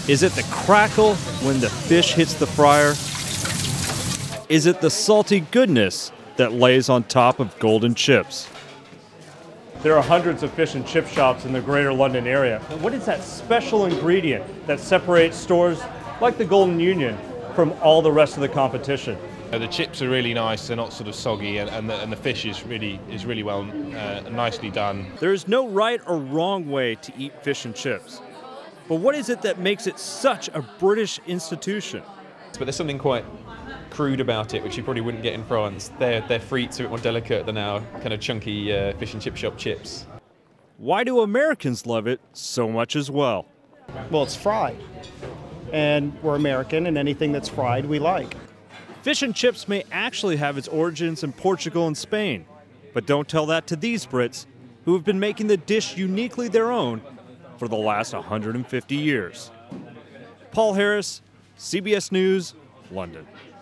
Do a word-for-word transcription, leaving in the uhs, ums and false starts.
Is it the crackle when the fish hits the fryer? Is it the salty goodness that lays on top of golden chips? There are hundreds of fish and chip shops in the greater London area. What is that special ingredient that separates stores like the Golden Union from all the rest of the competition? Uh, The chips are really nice, they're not sort of soggy, and, and, the, and the fish is really, is really well, uh, nicely done. There is no right or wrong way to eat fish and chips. But what is it that makes it such a British institution? But there's something quite crude about it, which you probably wouldn't get in France. Their, their frites are a bit more delicate than our kind of chunky uh, fish and chip shop chips. Why do Americans love it so much as well? Well, it's fried, and we're American, and anything that's fried we like. Fish and chips may actually have its origins in Portugal and Spain, but don't tell that to these Brits, who have been making the dish uniquely their own for the last one hundred fifty years. Paul Harris, C B S News, London.